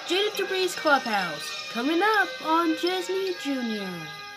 Jayden Dupree's Clubhouse, coming up on Jisney Jr.